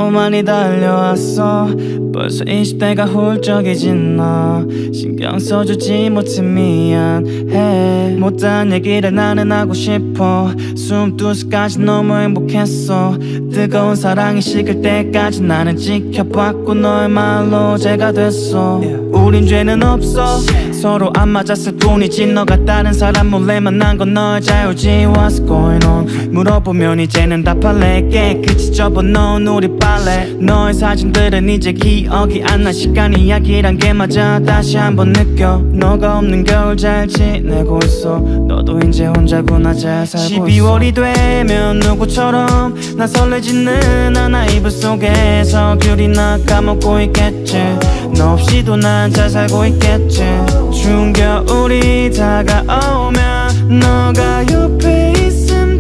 너무 많이 달려왔어. 벌써 20대가 훌쩍이진 너 신경 써주지 못해 미안해. 못한 얘기를 나는 하고 싶어. 숨두시까지 너무 행복했어. 뜨거운 사랑이 식을 때까지 나는 지켜봤고 너의 말로 죄가 됐어. 우린 죄는 없어. 서로 안 맞았을 뿐이지. 너가 다른 사람 몰래 만난 건 너의 자유지. What's going on? 물어보면 이제는 답할래. 깨끗이 접어놓은 우리 빨래. 너의 사진들은 이제 기억이 안 나. 시간 이야기란 게 맞아. 다시 한번 느껴. 너가 없는 겨울 잘 지내고 있어. 너도 이제 혼자구나. 잘 살고 있어. 12월이 되면 누구처럼 나 설레지는 않아. 이불 속에서 귤이 나 까먹고 있겠지. 너 없이도 난 잘 살고 있겠지. 추운 겨울이 다가오면 너가 옆에 있음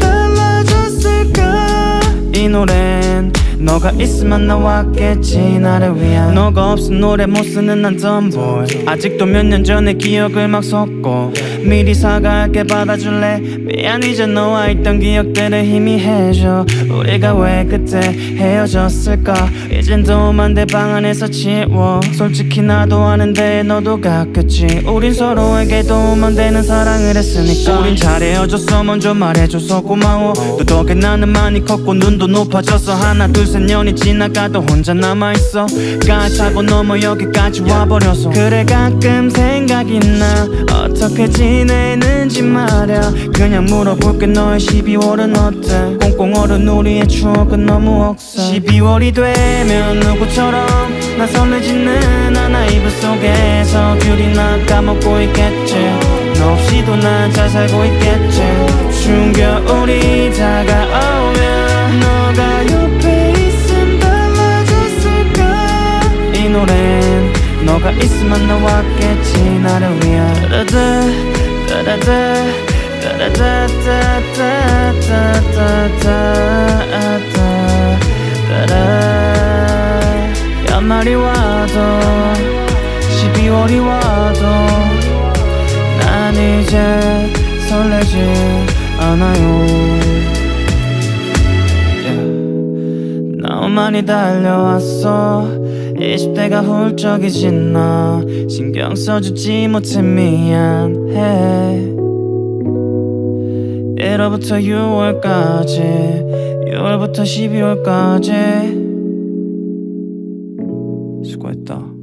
달라졌을까. 이 노래는 너가 있으면 나왔겠지. 나를 위한. 너가 없은 노래 못 쓰는 난 덤보이. 아직도 몇 년 전의 기억을 막 섞고 미리 사과할게 받아줄래. 미안이자 너와 있던 기억들을 희미해져. 우리가 왜 그때 헤어졌을까. 이젠 도움 안 돼 방 안에서 치워. 솔직히 나도 아는데 너도 같겠지. 우린 서로에게 도움 안 되는 사랑을 했으니까. 우린 잘 헤어졌어. 먼저 말해줘서 고마워. 너 덕에 나는 많이 컸고 눈도 높아졌어. 하나 둘 셋 년이 지나가도 혼자 남아있어. 가차고 넘어 여기까지 와버려서. 그래 가끔 생각이 나. 어떻게 지내는지 말야. 그냥 물어볼게. 너의 12월은 어때. 꽁꽁 얼은 우리의 추억은 너무 억세. 12월이 되면 누구처럼 나 설레지는 않아. 이불 속에서 귤이 나 까먹고 있겠지. 너 없이도 난 잘 살고 있겠지. 추운 겨울이 다가오면 너가 옆에 있음 달라졌을까. 이 노래는 너가 있으면 나왔겠지. 나를 위한. 따라다 따라다 따라다다다다다다다. 연말이 와도 12월이 와도 난 이제 설레지 않아요. 너무 많이 달려왔어. 20대가 훌쩍이진 너 신경 써주지 못해 미안해. 1월부터 6월까지 6월부터 12월까지 수고했다.